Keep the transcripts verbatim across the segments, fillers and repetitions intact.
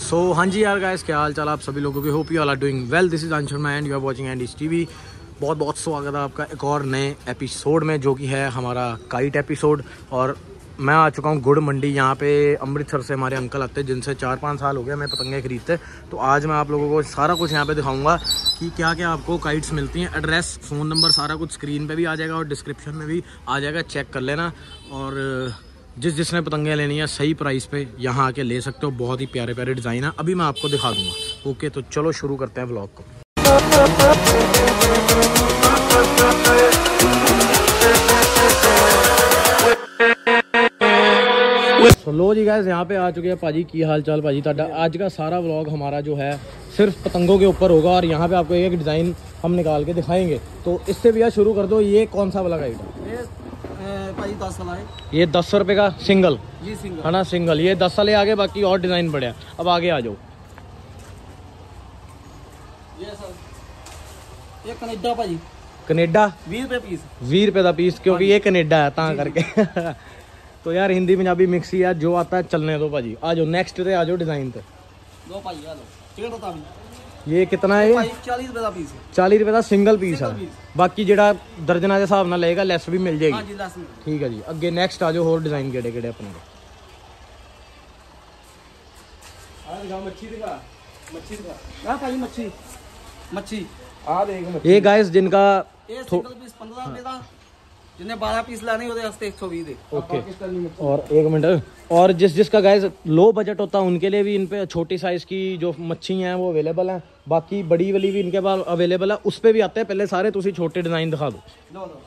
सो so, हाँ जी यार guys, क्या हाल चाल आप सभी लोगों के। Hope you all are doing well. This is Anshul man, you are watching Andy's TV. बहुत बहुत स्वागत है आपका एक और नए एपिसोड में, जो कि है हमारा काइट एपिसोड। और मैं आ चुका हूँ गुड़ मंडी। यहाँ पे अमृतसर से हमारे अंकल आते हैं, जिनसे चार पाँच साल हो गए मैं पतंगे खरीदते। तो आज मैं आप लोगों को सारा कुछ यहाँ पे दिखाऊंगा कि क्या क्या आपको काइट्स मिलती हैं। एड्रेस, फ़ोन नंबर, सारा कुछ स्क्रीन पे भी आ जाएगा और डिस्क्रिप्शन में भी आ जाएगा, चेक कर लेना। और जिस जिसने पतंगे लेनी है सही प्राइस पे यहाँ आके ले सकते हो। बहुत ही प्यारे प्यारे डिज़ाइन है, अभी मैं आपको दिखा दूंगा। ओके, तो चलो शुरू करते हैं व्लॉग को। तो लो जी गाइस, यहाँ पे आ चुके हैं पाजी। की हाल चाल पाजी ताड़ा। आज का सारा व्लॉग हमारा जो है सिर्फ पतंगों के ऊपर होगा और यहाँ पे आपको एक डिज़ाइन हम निकाल के दिखाएंगे। तो इससे भैया शुरू कर दो। ये कौन सा वाला गाइड है? दस वाला है ये, दस सौ रुपये का सिंगल जी, सिंगल है ना, सिंगल। ये दस साल आगे, बाकी और डिज़ाइन बढ़िया। अब आगे आ जाओ। ये सर ये कनेडा भाजी, कनेडा बीस रुपए पीस, बीस रुपये का पीस, क्योंकि ये कनेडा है ता करके। तो यार हिंदी पंजाबी मिक्स ही है, जो आता है चलने दो भाजी। आ जाओ नेक्स्ट पे, आ जाओ डिज़ाइन पे। दो भाई आ लो, टिकट बता भी। ये कितना है? भाई चालीस रुपए का पीस है, चालीस रुपये का सिंगल पीस है। पीस। बाकी जेड़ा दर्जना के हिसाब नाल लेगा, लैस भी मिल जाएगी। हां जी, लास्ट में ठीक है जी। अगे नेक्स्ट आ जाओ। होर डिज़ाइन केड़े केड़े अपने को? आ दिखा मच्छी, दिखा मच्छी, दिखा। हां भाई मच्छी, मच्छी आ देख। ये गाइस जिनका ये सिंगल पीस पंद्रह रुपए का, जिन्हें बारह पीस लाने होते हैं एक सौ बीस दे। ओके, और एक मिनट। और जिस जिसका गाइस लो बजट होता है उनके लिए भी इन पे छोटी साइज की जो मच्छी हैं वो अवेलेबल हैं। बाकी बड़ी वाली भी इनके पास अवेलेबल है, उस पे भी आते हैं। पहले सारे तुसी छोटे डिज़ाइन दिखा दो। लो लो,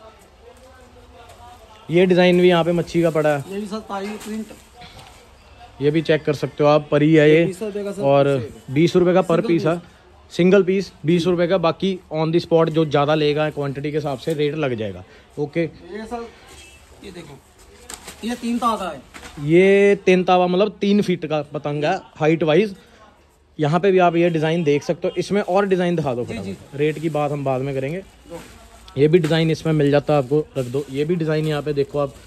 ये डिज़ाइन भी यहाँ पे मच्छी का पड़ा है। ये भी सर पाई प्रिंट, ये भी चेक कर सकते हो आप। परी है ये, और बीस रुपये का पर पीस है। सिंगल पीस बीस रुपये का। बाकी ऑन दी स्पॉट जो ज़्यादा लेगा क्वांटिटी के हिसाब से रेट लग जाएगा। ओके, ये सर ये देखो, ये तीन तावा है। ये तीन तावा मतलब तीन फीट का पतंग है हाइट वाइज। यहाँ पे भी आप ये डिज़ाइन देख सकते हो। इसमें और डिज़ाइन दिखा दो। रेट की बात हम बाद में करेंगे। ये भी डिज़ाइन इसमें मिल जाता है आपको, रख दो। ये भी डिज़ाइन यहाँ पे देखो आप,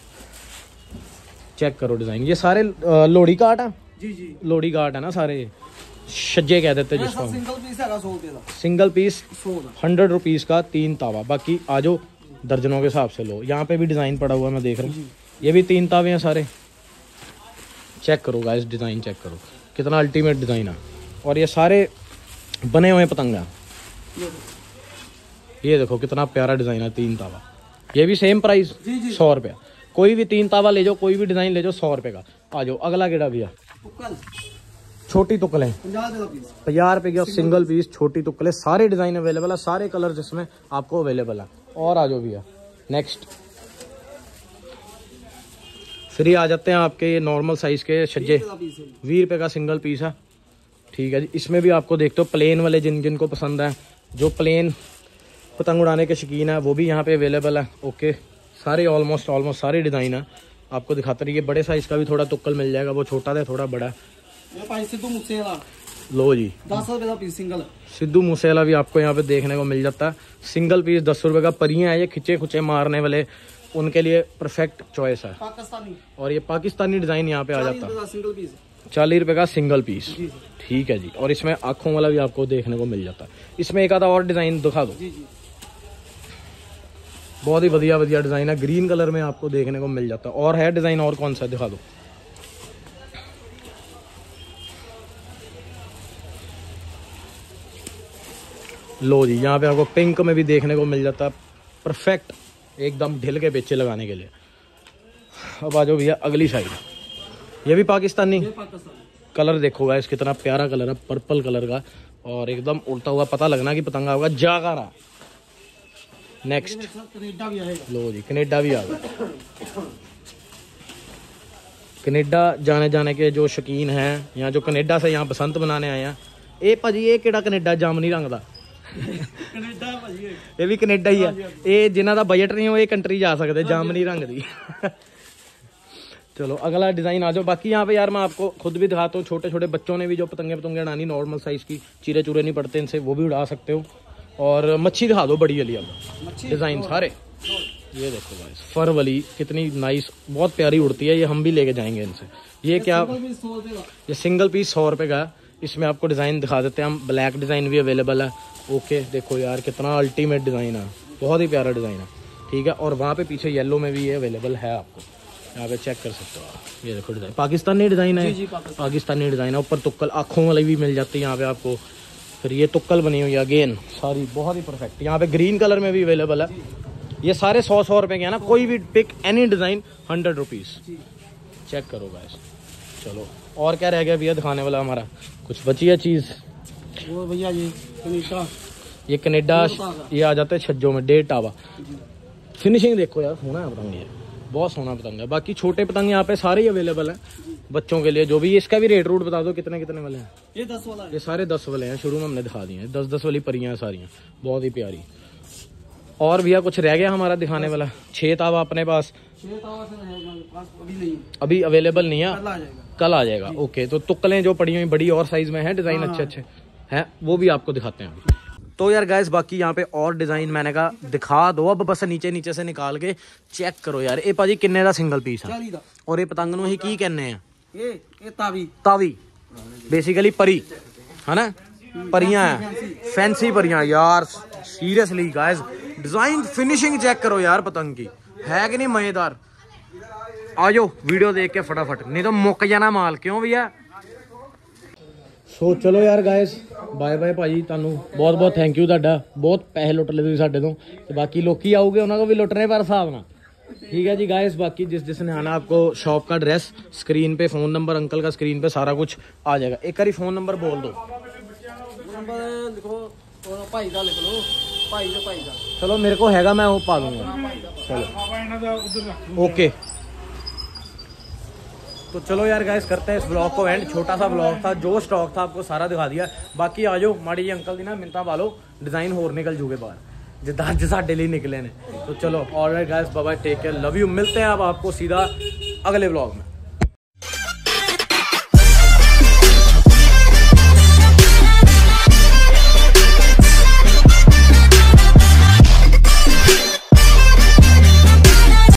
चेक करो डिज़ाइन। ये सारे लोड़ी काट है जी जी, लोड़ी काट है ना सारे, छज्जे कह देते हैं जिसको। सिंगल पीस है सौ रुपए का, सिंगल पीस सौ हंड्रेड रुपीज़ का तीन तावा। बाकी आ जाओ दर्जनों के हिसाब से लो। यहाँ पे भी डिज़ाइन पड़ा हुआ है, मैं देख रहा हूँ। ये भी तीन तावे हैं सारे। चेक करो गाइस, डिज़ाइन चेक करो, कितना अल्टीमेट डिज़ाइन है। और ये सारे बने हुए पतंग हैं। ये देखो कितना प्यारा डिज़ाइन है, तीन तावा। ये भी सेम प्राइस, सौ रुपया। कोई भी तीन तावा ले जाओ, कोई भी डिज़ाइन ले जाओ, सौ रुपये का। आ जाओ अगला केड़ा भैया? छोटी तुकले पचास रुपये की सिंगल पीस छोटी तुकले। सारे डिज़ाइन अवेलेबल है, सारे कलर जिसमें आपको अवेलेबल है। और आ जाओ भैया नेक्स्ट। फिर ये आ जाते हैं आपके ये नॉर्मल साइज के छज्जे। बीस रुपये का सिंगल पीस है। ठीक है जी। इसमें भी आपको देखते हो प्लेन वाले, जिन जिनको पसंद है, जो प्लेन पतंग उड़ाने के शौकीन है, वो भी यहाँ पे अवेलेबल है। ओके, सारे ऑलमोस्ट ऑलमोस्ट सारे डिज़ाइन है। आपको दिखाते रहिए। बड़े साइज का भी थोड़ा तुक्कल मिल जाएगा, वो छोटा है थोड़ा बड़ा। सिद्धू मूसेवाला, लो जी, दस रुपए का पीस सिंगल। सिद्धू मूसेवाला भी आपको यहाँ पे देखने को मिल जाता है। सिंगल पीस दस रुपये का। परियां है ये, खिंचे खुचे मारने वाले, उनके लिए परफेक्ट चॉइस है। पाकिस्तानी, और ये पाकिस्तानी डिज़ाइन यहाँ पे आ जाता है। सिंगल पीस चालीस रुपये का सिंगल पीस। ठीक है जी। और इसमें आँखों वाला भी आपको देखने को मिल जाता है। इसमें एक आधा और डिज़ाइन दिखा दो। जी जी, बहुत ही बढ़िया बढ़िया डिज़ाइन है। ग्रीन कलर में आपको देखने को मिल जाता है। और है डिज़ाइन, और कौन सा दिखा दो? लो जी, यहाँ पे आपको पिंक में भी देखने को मिल जाता है। परफेक्ट एकदम ढिल के बेचे लगाने के लिए। अब आ जाओ भैया अगली साइड। ये भी पाकिस्तानी कलर देखो गाइस, कितना प्यारा कलर है, पर्पल कलर का। और एकदम उड़ता हुआ पता लगना कि पतंगा होगा जागा रहा। नेक्स्ट लो जी, कनेडा भी आ गया। कनेडा जाने जाने के जो शौकीन हैं, या जो कनेडा से यहाँ बसंत मनाने आए हैं। ये भाजी ये केड़ा कनेडा? जामनी रंग का कनेडा भाजी, ये भी कनेडा ही है। ये जिन्हों का बजट नहीं हो ये कंट्री जा सकते, जामनी रंग की। चलो अगला डिज़ाइन आ जाओ। बाकी यहाँ पे यार मैं आपको खुद भी दिखाता हूँ। छोटे छोटे बच्चों ने भी जो पतंगे पतंगे उड़ानी, नॉर्मल साइज़ की, चीरे चूरे नहीं पड़ते इनसे, वो भी उड़ा सकते हो। और मच्छी दिखा दो बड़ी वाली। अब डिज़ाइन सारे ये देखो गाइस, फर वाली कितनी नाइस, बहुत प्यारी उड़ती है ये, हम भी लेके जाएंगे इनसे। ये क्या, ये सिंगल पीस सौ रुपये का। इसमें आपको डिज़ाइन दिखा देते हैं हम, ब्लैक डिज़ाइन भी अवेलेबल है। ओके देखो यार कितना अल्टीमेट डिज़ाइन है, बहुत ही प्यारा डिज़ाइन है, ठीक है। और वहाँ पे पीछे येलो में भी ये अवेलेबल है, आपको यहाँ पे चेक कर सकते हो आप। ये देखो डिज़ाइन, पाकिस्तानी डिज़ाइन है, पाकिस्तानी डिज़ाइन है। ऊपर तुक्कल आँखों वाली भी मिल जाती है यहाँ पे आपको। फिर ये तुक्कल बनी हुई है अगेन, सारी बहुत ही परफेक्ट। यहाँ पे ग्रीन कलर में भी अवेलेबल है। ये सारे सौ सौ रुपये के हैं ना, कोई भी pick any design hundred rupees. Check करो गाइस। चलो और क्या रह गया भैया दिखाने वाला हमारा, कुछ बची है चीज़? वो भैया ये कनेडा, ये कनेडा, ये आ जाते हैं छज्जों में, डेढ़ टावा। फिनिशिंग देखो यार, सोना है पतंग, ये बहुत सोना पतंग है। बाकी छोटे पतंग यहाँ पे सारे ही अवेलेबल हैं बच्चों के लिए, जो भी। इसका भी रेट रूट बता दो कितने कितने वाले हैं? ये दस वाला है। ये सारे दस वाले हैं, शुरू में हमने दिखा दिए हैं। दस दस वाली परियां हैं सारी, बहुत ही प्यारी। और भैया कुछ रह गया हमारा दिखाने वाला? छः तावा अपने पास अभी नहीं, अभी अवेलेबल नहीं है, कल आ जाएगा। कल आ जाएगा। ओके, तो तुक्कलें जो पड़ी हुई बड़ी और साइज में है, डिज़ाइन अच्छे अच्छे हैं, वो भी आपको दिखाते हैं। तो यार गाइस, बाकी यहाँ पे और डिज़ाइन मैंने कहा दिखा दो, अब बस नीचे नीचे से निकाल के चेक करो यार। ये भाजी किन्ने का सिंगल पीस है? और ये पतंग नूं ही की कहने हैं? ये ये तावी, तावी बेसिकली परी है ना, परियां हैं, फैंसी परियां यार। Seriously guys, design finishing check करो यार पतंग की, है कि नहीं मजेदार? आ जाओ वीडियो देख के फटाफट, नहीं तो मुक जाना माल। क्यों भैया? सो चलो यार गाइस, बाय बाय भाजी, ਤੁਹਾਨੂੰ बहुत बहुत थैंक यू ਤੁਹਾਡਾ। बहुत पैसे लुट ले ਤੁਸੀਂ ਸਾਡੇ ਤੋਂ, ਤੇ ਬਾਕੀ ਲੋਕੀ ਆਉਗੇ ਉਹਨਾਂ को भी लुटने पर हिसाब ना, ठीक है जी गाइस। बाकी जिस जिसने आना, आपको शॉप का एड्रेस स्क्रीन पे, फ़ोन नंबर अंकल का स्क्रीन पे सारा कुछ आ जाएगा। एक बारी फ़ोन नंबर बोल दो। नंबर लिखो, भाई का लिख लो, भाई का भाई का। चलो मेरे को हैगा, मैं वो पा दूंगा। चलो ओके, तो चलो यार गाइस, करते हैं इस ब्लॉग को एंड। छोटा सा ब्लॉग था, जो स्टॉक था आपको सारा दिखा दिया। बाकी आ जाओ माड़ी जी अंकल दी ना मिन्नतां पा लो, डिज़ाइन होर निकल जूगे बाहर, जिदा अज साडे लिए निकले ने। तो चलो alright guys, bye bye, take care, love you. मिलते हैं अब आपको सीधा अगले ब्लॉग में।